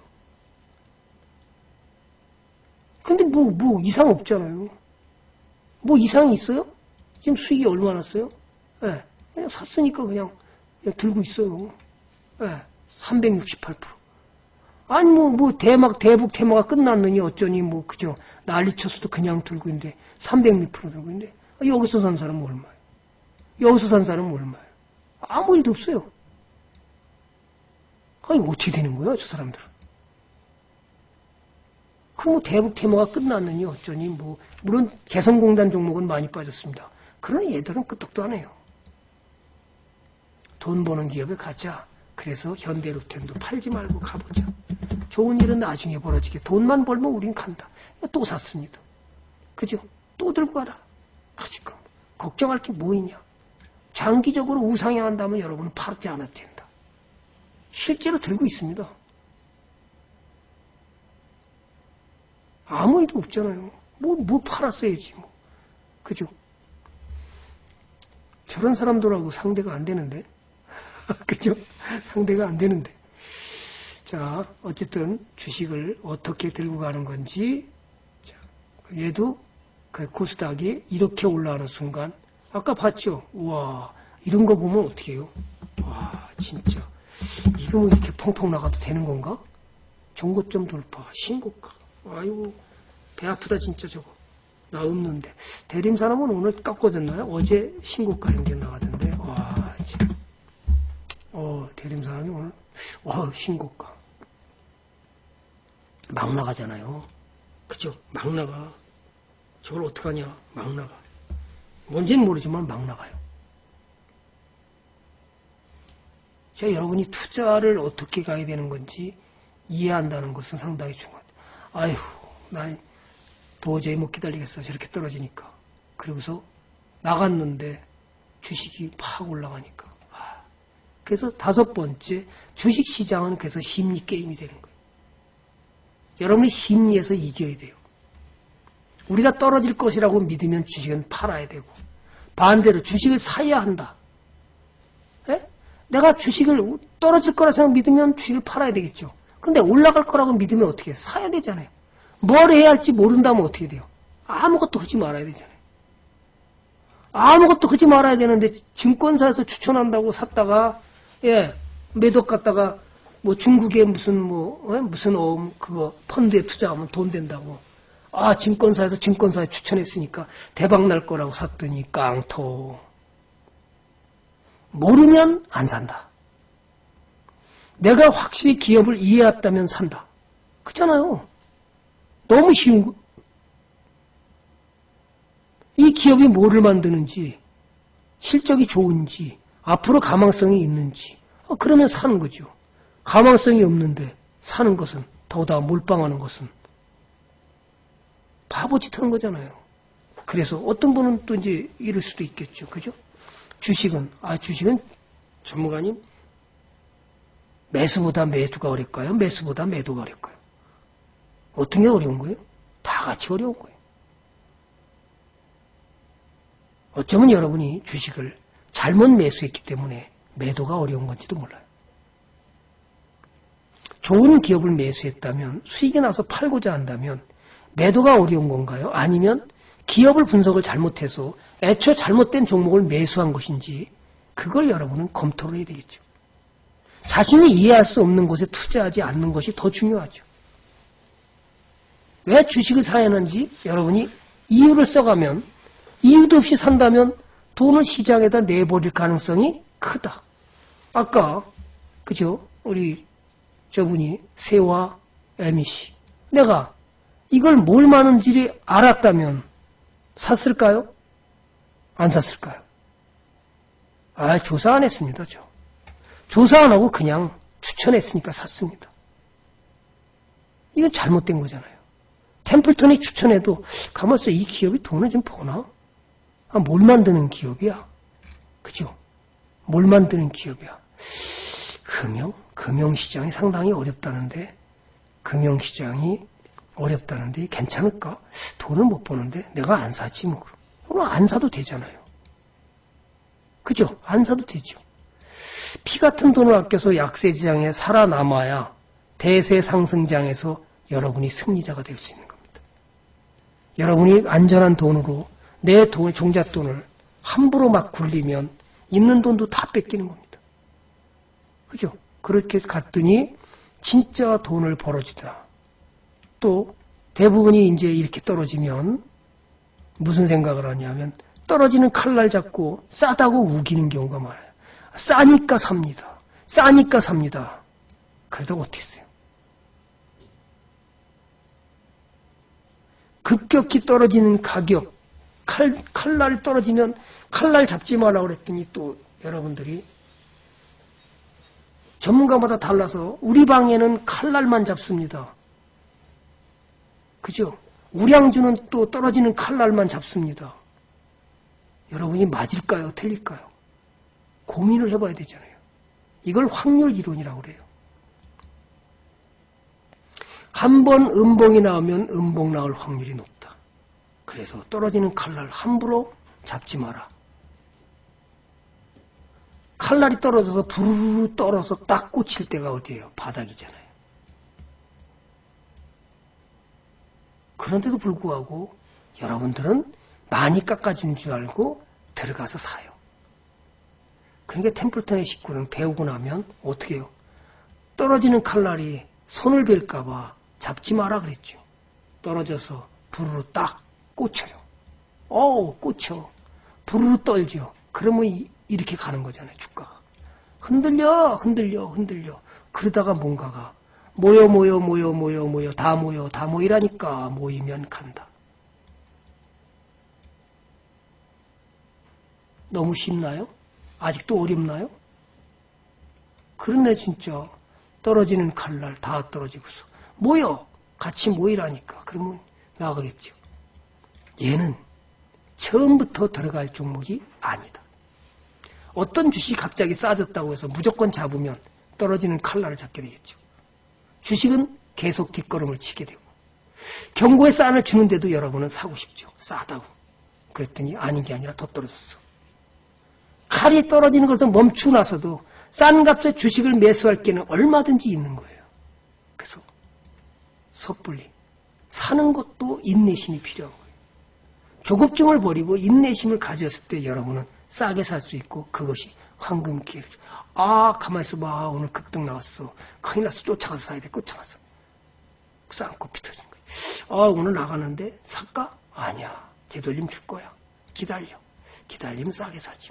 근데 뭐, 뭐 이상 없잖아요. 뭐 이상이 있어요? 지금 수익이 얼마 났어요? 예. 네. 그냥 샀으니까 그냥, 그냥 들고 있어요. 예. 네. 삼백육십팔 퍼센트. 아니 뭐, 뭐 대막, 대북 테마가 끝났느니 어쩌니 뭐 그죠. 난리 쳤어도 그냥 들고 있는데 삼백육 퍼센트 들고 있는데 여기서 산 사람은 얼마예요? 여기서 산 사람은 얼마예요? 아무 일도 없어요. 아니 어떻게 되는 거야 저 사람들은? 그 뭐 대북 테마가 끝났느니 어쩌니 뭐 물론 개성공단 종목은 많이 빠졌습니다. 그러나 얘들은 끄떡도 안 해요. 돈 버는 기업에 가자. 그래서 현대로템도 팔지 말고 가보자. 좋은 일은 나중에 벌어지게 돈만 벌면 우린 간다. 또 샀습니다. 그죠? 또 들고 가라. 지금 걱정할 게 뭐 있냐. 장기적으로 우상향한다면 여러분은 팔지 않아도 된다. 실제로 들고 있습니다. 아무 일도 없잖아요. 뭐, 뭐 팔았어야지, 뭐. 그죠? 저런 사람들하고 상대가 안 되는데. 그죠? 상대가 안 되는데. 자, 어쨌든 주식을 어떻게 들고 가는 건지. 자, 얘도 그 코스닥이 이렇게 올라가는 순간. 아까 봤죠? 우와, 이런 거 보면 어떻게 해요? 와, 진짜. 이거 뭐 이렇게 펑펑 나가도 되는 건가? 정고점 돌파, 신고가. 아이고, 배 아프다, 진짜 저거. 나 없는데. 대림사람은 오늘 깎아졌나요? 어제 신고가 행진 나가던데. 와, 참. 어, 대림사람이 오늘, 와, 신고가. 막 나가잖아요. 그죠? 막 나가. 저걸 어떡하냐? 막 나가. 뭔지는 모르지만 막 나가요. 자, 여러분이 투자를 어떻게 가야 되는 건지 이해한다는 것은 상당히 중요합니다. 아휴, 난 도저히 못 기다리겠어. 저렇게 떨어지니까. 그러고서 나갔는데 주식이 팍 올라가니까. 아, 그래서 다섯 번째, 주식시장은 그래서 심리 게임이 되는 거예요. 여러분이 심리에서 이겨야 돼요. 우리가 떨어질 것이라고 믿으면 주식은 팔아야 되고, 반대로 주식을 사야 한다. 에? 내가 주식을 떨어질 거라 생각 믿으면 주식을 팔아야 되겠죠. 근데 올라갈 거라고 믿으면 어떻게 해요? 사야 되잖아요. 뭘 해야 할지 모른다면 어떻게 돼요? 아무것도 하지 말아야 되잖아요. 아무것도 하지 말아야 되는데 증권사에서 추천한다고 샀다가 예 매도 갔다가 뭐 중국에 무슨 뭐 어? 무슨 어 그거 펀드에 투자하면 돈 된다고 아 증권사에서 증권사에 추천했으니까 대박 날 거라고 샀더니 깡통. 모르면 안 산다. 내가 확실히 기업을 이해했다면 산다. 그렇잖아요. 너무 쉬운 거. 이 기업이 뭐를 만드는지, 실적이 좋은지, 앞으로 가망성이 있는지, 어, 그러면 사는 거죠. 가망성이 없는데 사는 것은, 더다 몰빵하는 것은 바보짓 하는 거잖아요. 그래서 어떤 분은 또 이제 이럴 수도 있겠죠. 그죠? 주식은, 아, 주식은 전문가님, 매수보다 매도가 어릴까요? 매수보다 매도가 어릴까요? 어떤 게 어려운 거예요? 다 같이 어려운 거예요. 어쩌면 여러분이 주식을 잘못 매수했기 때문에 매도가 어려운 건지도 몰라요. 좋은 기업을 매수했다면 수익이 나서 팔고자 한다면 매도가 어려운 건가요? 아니면 기업을 분석을 잘못해서 애초 잘못된 종목을 매수한 것인지 그걸 여러분은 검토를 해야 되겠죠. 자신이 이해할 수 없는 곳에 투자하지 않는 것이 더 중요하죠. 왜 주식을 사야 하는지 여러분이 이유를 써가면, 이유도 없이 산다면 돈을 시장에다 내버릴 가능성이 크다. 아까 그죠? 우리 저분이 세와 에미씨, 내가 이걸 뭘 마는지 알았다면 샀을까요? 안 샀을까요? 아, 조사 안 했습니다. 저. 조사 안 하고 그냥 추천했으니까 샀습니다. 이건 잘못된 거잖아요. 템플턴이 추천해도 가만있어, 이 기업이 돈을 좀 버나? 아, 뭘 만드는 기업이야? 그죠? 뭘 만드는 기업이야? 금융? 금융시장이 상당히 어렵다는데, 금융시장이 어렵다는데 괜찮을까? 돈을 못 버는데 내가 안 사지 뭐. 그럼 안 사도 되잖아요. 그죠? 안 사도 되죠. 피 같은 돈을 아껴서 약세지장에 살아남아야 대세상승장에서 여러분이 승리자가 될 수 있는 겁니다. 여러분이 안전한 돈으로 내 돈, 종잣돈을 함부로 막 굴리면 있는 돈도 다 뺏기는 겁니다. 그죠? 그렇게 갔더니 진짜 돈을 벌어주더라. 또 대부분이 이제 이렇게 떨어지면 무슨 생각을 하냐면 떨어지는 칼날 잡고 싸다고 우기는 경우가 많아요. 싸니까 삽니다. 싸니까 삽니다. 그래도 어떻게 했어요? 급격히 떨어지는 가격, 칼, 칼날 떨어지면 칼날 잡지 말라고 그랬더니 또 여러분들이 전문가마다 달라서 우리 방에는 칼날만 잡습니다. 그죠? 우량주는 또 떨어지는 칼날만 잡습니다. 여러분이 맞을까요? 틀릴까요? 고민을 해봐야 되잖아요. 이걸 확률 이론이라고 그래요. 한 번 음봉이 나오면 음봉 나올 확률이 높다. 그래서 떨어지는 칼날 함부로 잡지 마라. 칼날이 떨어져서 부르르 떨어서 딱 꽂힐 때가 어디예요? 바닥이잖아요. 그런데도 불구하고 여러분들은 많이 깎아준 줄 알고 들어가서 사요. 그러니까 템플턴의 식구는 배우고 나면 어떻게 해요? 떨어지는 칼날이 손을 벨까 봐 잡지 마라 그랬죠. 떨어져서 부르르 딱 꽂혀요. 어우, 꽂혀. 부르르 떨죠. 그러면 이, 이렇게 가는 거잖아요, 주가가. 흔들려, 흔들려, 흔들려. 그러다가 뭔가가 모여, 모여, 모여, 모여, 모여, 다 모여, 다 모이라니까 모이면 간다. 너무 쉽나요? 아직도 어렵나요? 그러네, 진짜. 떨어지는 칼날 다 떨어지고서. 모여! 같이 모이라니까. 그러면 나가겠죠. 얘는 처음부터 들어갈 종목이 아니다. 어떤 주식이 갑자기 싸졌다고 해서 무조건 잡으면 떨어지는 칼날을 잡게 되겠죠. 주식은 계속 뒷걸음을 치게 되고 경고의 사인을 주는데도 여러분은 사고 싶죠. 싸다고. 그랬더니 아닌 게 아니라 더 떨어졌어. 칼이 떨어지는 것을 멈추고 나서도 싼 값에 주식을 매수할 기회는 얼마든지 있는 거예요. 그래서 섣불리 사는 것도 인내심이 필요한 거예요. 조급증을 버리고 인내심을 가졌을 때 여러분은 싸게 살 수 있고 그것이 황금 기회죠. 아, 가만히 있어봐. 오늘 급등 나왔어. 큰일 났어. 쫓아가서 사야 돼. 쫓아가서. 쌍코피 터진 거예요. 아, 오늘 나가는데 살까? 아니야. 되돌림 줄 거야. 기다려. 기다리면 싸게 사지.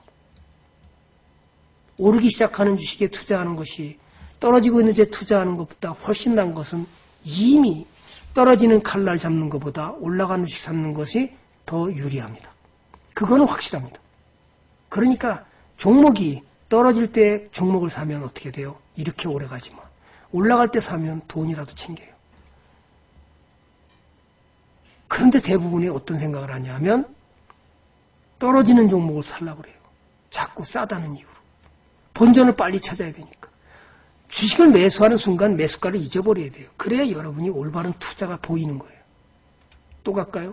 오르기 시작하는 주식에 투자하는 것이 떨어지고 있는 데 투자하는 것보다 훨씬 난 것은 이미 떨어지는 칼날 잡는 것보다 올라가는 주식 잡는 것이 더 유리합니다. 그거는 확실합니다. 그러니까 종목이 떨어질 때 종목을 사면 어떻게 돼요? 이렇게 오래 가지 마. 올라갈 때 사면 돈이라도 챙겨요. 그런데 대부분이 어떤 생각을 하냐면 떨어지는 종목을 살라고 그래요. 자꾸 싸다는 이유로. 본전을 빨리 찾아야 되니까. 주식을 매수하는 순간 매수가를 잊어버려야 돼요. 그래야 여러분이 올바른 투자가 보이는 거예요. 또 갈까요?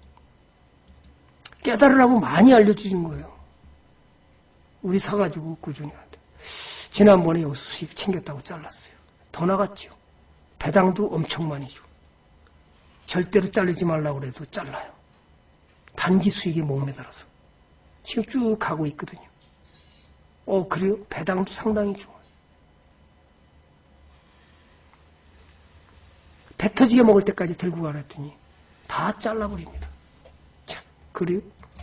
깨달으라고 많이 알려주신 거예요. 우리 사가지고 꾸준히한테. 지난번에 여기서 수익 챙겼다고 잘랐어요. 더 나갔죠. 배당도 엄청 많이 줘. 절대로 자르지 말라고 그래도 잘라요. 단기 수익에 목매달아서. 지금 쭉 가고 있거든요. 어, 그래요? 배당도 상당히 좋아요. 배 터지게 먹을 때까지 들고 가랬더니 다 잘라버립니다. 참, 그래요?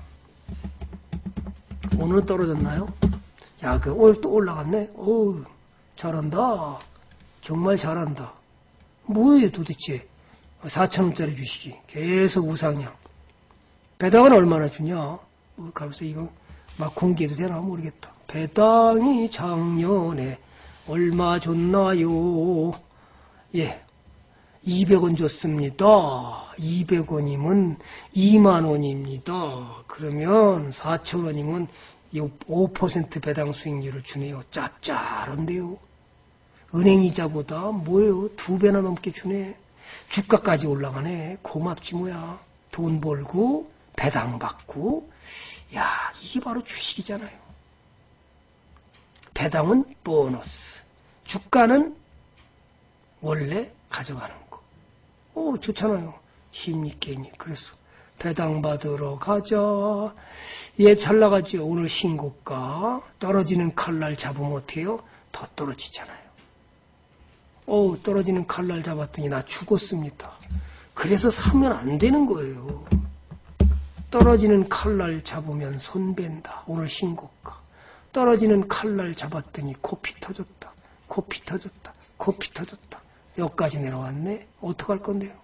오늘은 떨어졌나요? 야, 그 오늘 또 올라갔네? 어우, 잘한다. 정말 잘한다. 뭐예요 도대체? 사천 원짜리 주식이 계속 우상향. 배당은 얼마나 주냐? 어, 가면서 이거 막 공개해도 되나 모르겠다. 배당이 작년에 얼마 줬나요? 예, 이백 원 줬습니다. 이백 원이면 이만 원입니다. 그러면 사천 원이면 오 퍼센트 배당 수익률을 주네요. 짭짤한데요. 은행이자보다 뭐예요? 두 배나 넘게 주네. 주가까지 올라가네. 고맙지 뭐야. 돈 벌고 배당 받고. 야, 이게 바로 주식이잖아요. 배당은 보너스. 주가는 원래 가져가는 거. 오, 좋잖아요. 심리게임이. 그래서 배당 받으러 가자. 예, 잘 나가죠. 오늘 신고가. 떨어지는 칼날 잡으면 어때요? 더 떨어지잖아요. 오, 떨어지는 칼날 잡았더니 나 죽었습니다. 그래서 사면 안 되는 거예요. 떨어지는 칼날 잡으면 손댄다. 오늘 신고가. 떨어지는 칼날 잡았더니 코피 터졌다. 코피 터졌다. 코피 터졌다. 여기까지 내려왔네. 어떡할 건데요?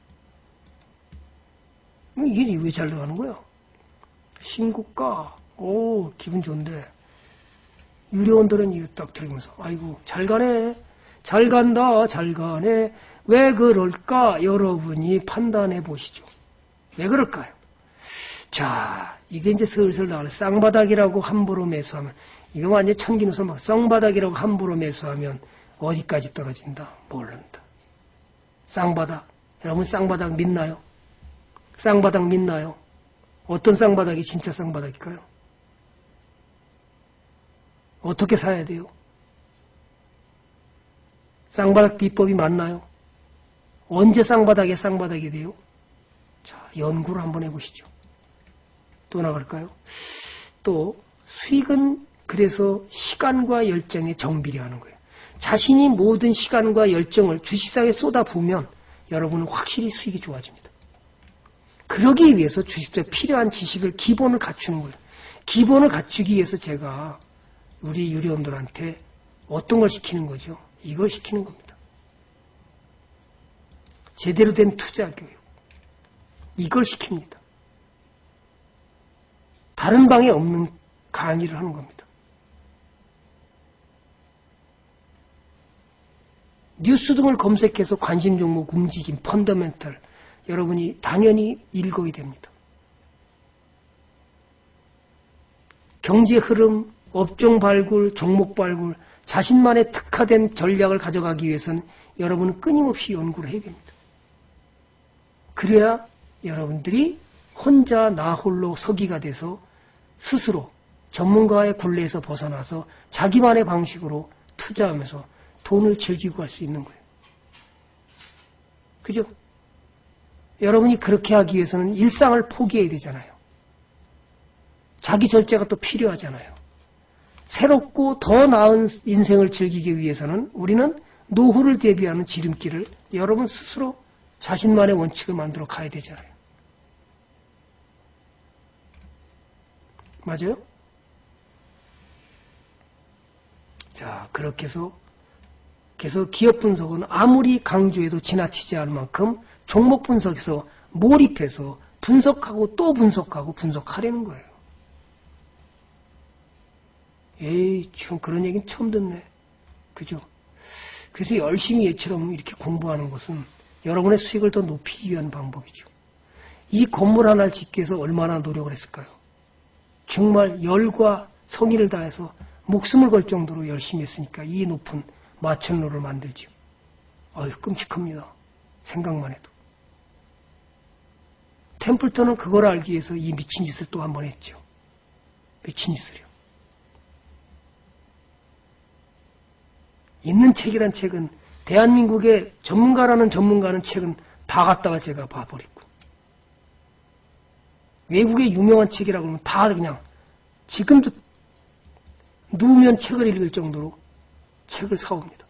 이게 왜 잘 나가는 거야? 신고가. 오, 기분 좋은데. 유료원들은 이거 딱 들으면서 아이고 잘 가네. 잘 간다. 잘 가네. 왜 그럴까? 여러분이 판단해 보시죠. 왜 그럴까요? 자, 이게 이제 슬슬 나가네. 쌍바닥이라고 함부로 매수하면, 이거 완전 천기누설 막, 쌍바닥이라고 함부로 매수하면 어디까지 떨어진다? 모른다. 쌍바닥. 여러분 쌍바닥 믿나요? 쌍바닥 믿나요? 어떤 쌍바닥이 진짜 쌍바닥일까요? 어떻게 사야 돼요? 쌍바닥 비법이 맞나요? 언제 쌍바닥에 쌍바닥이 돼요? 자, 연구를 한번 해보시죠. 또 나갈까요? 또 수익은 그래서 시간과 열정에 정비례하는 거예요. 자신이 모든 시간과 열정을 주식상에 쏟아부으면 여러분은 확실히 수익이 좋아집니다. 그러기 위해서 주식에 필요한 지식을 기본을 갖추는 거예요. 기본을 갖추기 위해서 제가 우리 유료원들한테 어떤 걸 시키는 거죠? 이걸 시키는 겁니다. 제대로 된 투자 교육. 이걸 시킵니다. 다른 방에 없는 강의를 하는 겁니다. 뉴스 등을 검색해서 관심 종목, 움직임, 펀더멘털 여러분이 당연히 읽어야 됩니다. 경제 흐름, 업종 발굴, 종목 발굴, 자신만의 특화된 전략을 가져가기 위해서는 여러분은 끊임없이 연구를 해야 됩니다. 그래야 여러분들이 혼자 나 홀로 서기가 돼서 스스로 전문가의 굴레에서 벗어나서 자기만의 방식으로 투자하면서 돈을 즐기고 갈 수 있는 거예요. 그죠? 여러분이 그렇게 하기 위해서는 일상을 포기해야 되잖아요. 자기 절제가 또 필요하잖아요. 새롭고 더 나은 인생을 즐기기 위해서는 우리는 노후를 대비하는 지름길을 여러분 스스로 자신만의 원칙을 만들어 가야 되잖아요. 맞아요? 자, 그렇게 해서 그래서 기업 분석은 아무리 강조해도 지나치지 않을 만큼 종목 분석에서 몰입해서 분석하고 또 분석하고 분석하려는 거예요. 에이, 참 그런 얘기는 처음 듣네. 그죠? 그래서 열심히 얘처럼 이렇게 공부하는 것은 여러분의 수익을 더 높이기 위한 방법이죠. 이 건물 하나를 짓기 위해서 얼마나 노력을 했을까요? 정말 열과 성의를 다해서 목숨을 걸 정도로 열심히 했으니까 이 높은 마천루를 만들죠. 아유, 끔찍합니다. 생각만 해도. 템플턴은 그걸 알기 위해서 이 미친 짓을 또 한 번 했죠. 미친 짓을요. 있는 책이란 책은 대한민국의 전문가라는 전문가는 책은 다 갖다가 제가 봐버렸고 외국의 유명한 책이라고 하면 다 그냥 지금도 누우면 책을 읽을 정도로 책을 사옵니다.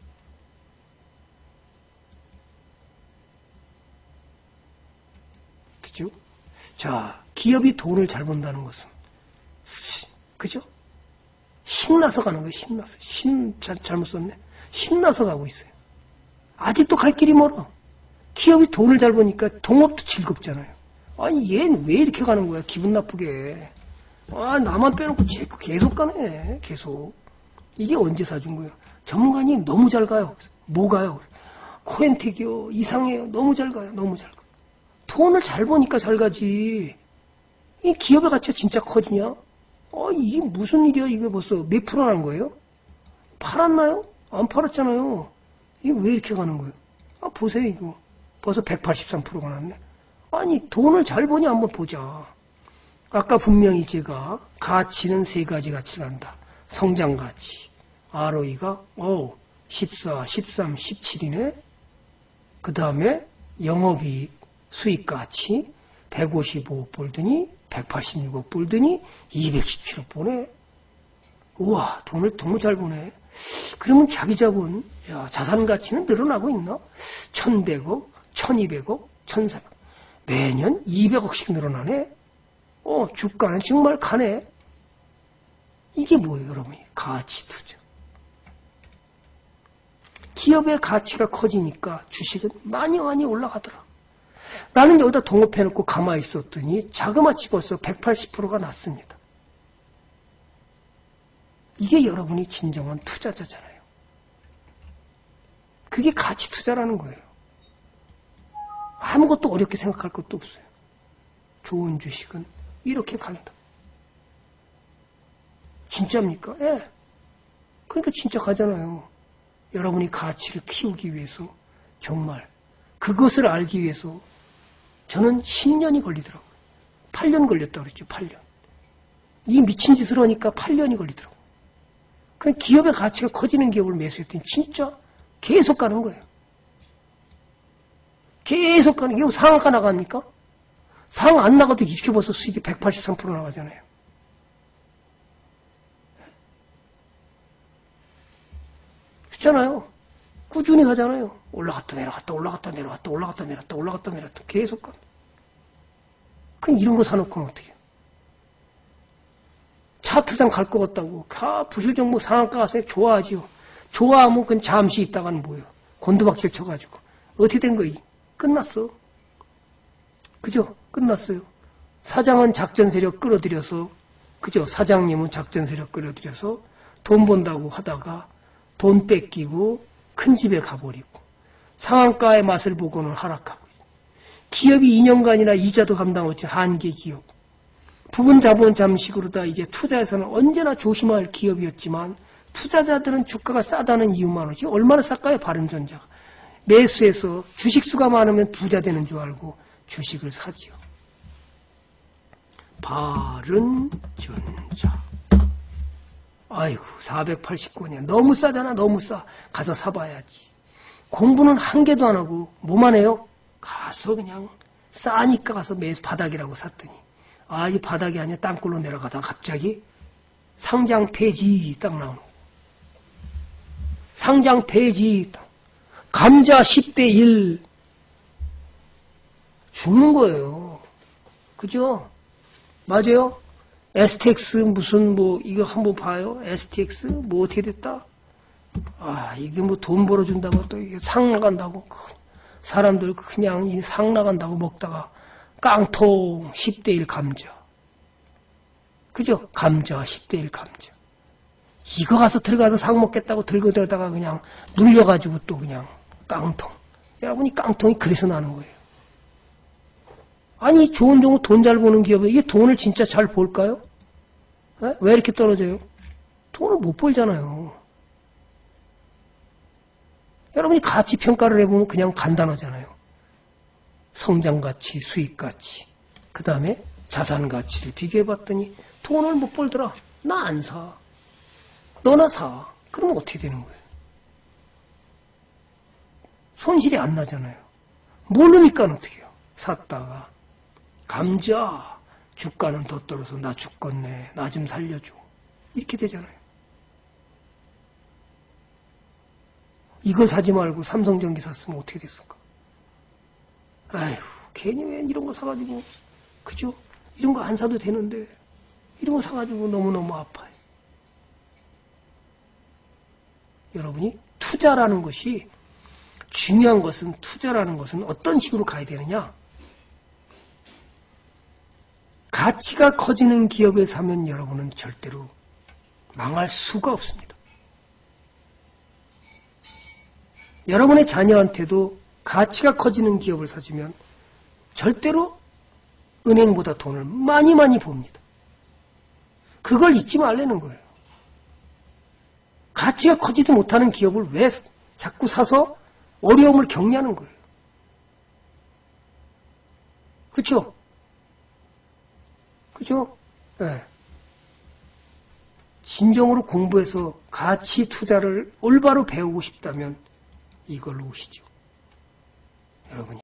그죠? 자, 기업이 돈을 잘 번다는 것은, 그죠? 신나서 가는 거예요, 신나서. 신, 잘, 잘못 썼네. 신나서 가고 있어요. 아직도 갈 길이 멀어. 기업이 돈을 잘 버니까 동업도 즐겁잖아요. 아니, 얘는 왜 이렇게 가는 거야, 기분 나쁘게. 아, 나만 빼놓고 계속 가네, 계속. 이게 언제 사준 거예요? 전문가님 너무 잘 가요. 뭐 가요? 코엔텍이요, 이상해요. 너무 잘 가요, 너무 잘 가요. 돈을 잘 버니까 잘 가지. 이 기업의 가치가 진짜 커지냐? 아, 이게 무슨 일이야? 이게 벌써 몇 프로 난 거예요? 팔았나요? 안 팔았잖아요. 이게 왜 이렇게 가는 거예요? 아, 보세요, 이거. 벌써 백팔십삼 퍼센트가 났네. 아니, 돈을 잘 버니 한번 보자. 아까 분명히 제가 가치는 세 가지 가치를 한다. 성장 가치. 알오이가, 어 십사, 십삼, 십칠이네. 그 다음에 영업이익, 수익 가치, 백오십오억 벌더니, 백팔십육억 벌더니, 이백십칠억 보네. 우와, 돈을 너무 잘 버네. 그러면 자기 자본, 야, 자산 가치는 늘어나고 있나? 천백억, 천이백억, 천사백억. 매년 이백억씩 늘어나네? 어, 주가는 정말 가네? 이게 뭐예요, 여러분이? 가치 투자. 기업의 가치가 커지니까 주식은 많이 많이 올라가더라. 나는 여기다 동업해놓고 가만히 있었더니 자그마치 벌써 백팔십 퍼센트가 났습니다. 이게 여러분이 진정한 투자자잖아요. 그게 가치 투자라는 거예요. 아무것도 어렵게 생각할 것도 없어요. 좋은 주식은 이렇게 간다. 진짜입니까? 예. 그러니까 진짜 가잖아요. 여러분이 가치를 키우기 위해서 정말 그것을 알기 위해서 저는 십 년이 걸리더라고요. 팔 년 걸렸다고 그랬죠. 팔 년. 이 미친 짓을 하니까 팔 년이 걸리더라고요. 그냥 기업의 가치가 커지는 기업을 매수했더니 진짜 계속 가는 거예요. 계속 가는 게 상한가 나갑니까? 상한 안 나가도 이렇게 벌써 수익이 백팔십삼 퍼센트 나가잖아요. 그렇잖아요. 꾸준히 가잖아요. 올라갔다 내려갔다 올라갔다 내려갔다 올라갔다 내려갔다 올라갔다 내려갔다 계속 가. 그럼 이런 거 사놓고는 어떻게 해요? 차트상 갈 것 같다고 아, 부실정보 상한가 가서 좋아하지요. 좋아하면 그건 잠시 있다가는 뭐예요? 곤두박질 쳐가지고 어떻게 된 거이? 끝났어. 그죠? 끝났어요. 사장은 작전 세력 끌어들여서 그죠? 사장님은 작전 세력 끌어들여서 돈 번다고 하다가 돈 뺏기고 큰 집에 가버리고 상한가의 맛을 보고는 하락하고 기업이 이 년간이나 이자도 감당 못한 한계 기업 부분 자본 잠식으로다 이제 투자에서는 언제나 조심할 기업이었지만 투자자들은 주가가 싸다는 이유만 오지 얼마나 쌀까요? 바른전자가 매수해서 주식수가 많으면 부자 되는 줄 알고 주식을 사지요. 바른전자 아이고 사백팔십구 원이야. 너무 싸잖아. 너무 싸. 가서 사봐야지. 공부는 한 개도 안 하고 뭐만 해요? 가서 그냥 싸니까 가서 매수 바닥이라고 샀더니 아, 이 바닥이 아니야. 땅굴로 내려가다가 갑자기 상장 폐지 딱 나오는 거예요. 상장 폐지 딱. 감자 십 대 일 죽는 거예요. 그죠? 맞아요? 에스티엑스 무슨 뭐 이거 한번 봐요. 에스티엑스 뭐 어떻게 됐다? 아 이게 뭐 돈 벌어준다고 또 이게 상 나간다고 사람들 그냥 상 나간다고 먹다가 깡통 십 대 일 감자. 그죠? 감자 십 대 일 감자. 이거 가서 들어가서 상 먹겠다고 들고 들다가 그냥 눌려가지고 또 그냥 깡통. 여러분이 깡통이 그래서 나는 거예요. 아니 좋은 종목 돈 잘 버는 기업에 이게 돈을 진짜 잘 벌까요? 에? 왜 이렇게 떨어져요? 돈을 못 벌잖아요. 여러분이 가치 평가를 해보면 그냥 간단하잖아요. 성장가치, 수익가치, 그 다음에 자산가치를 비교해봤더니 돈을 못 벌더라. 나 안 사. 너나 사. 그러면 어떻게 되는 거예요? 손실이 안 나잖아요. 모르니까 어떻게 해요? 샀다가 감자 주가는 더 떨어서 나 죽겠네. 나 좀 살려줘. 이렇게 되잖아요. 이거 사지 말고 삼성전기 샀으면 어떻게 됐을까? 아휴, 괜히 왜 이런 거 사가지고, 그죠? 이런 거 안 사도 되는데, 이런 거 사가지고 너무너무 아파요. 여러분이 투자라는 것이, 중요한 것은, 투자라는 것은 어떤 식으로 가야 되느냐? 가치가 커지는 기업에 사면 여러분은 절대로 망할 수가 없습니다. 여러분의 자녀한테도 가치가 커지는 기업을 사주면 절대로 은행보다 돈을 많이 많이 봅니다. 그걸 잊지 말라는 거예요. 가치가 커지지 못하는 기업을 왜 자꾸 사서 어려움을 겪냐는 거예요. 그렇죠? 그죠? 네. 진정으로 공부해서 가치 투자를 올바로 배우고 싶다면 이걸로 오시죠. 여러분이